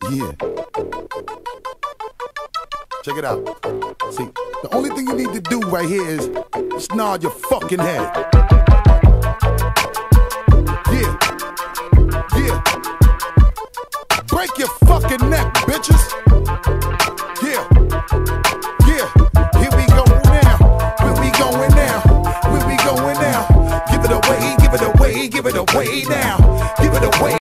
Yeah. Check it out. See, the only thing you need to do right here is just nod your fucking head. Yeah. Yeah. Break your fucking neck, bitches.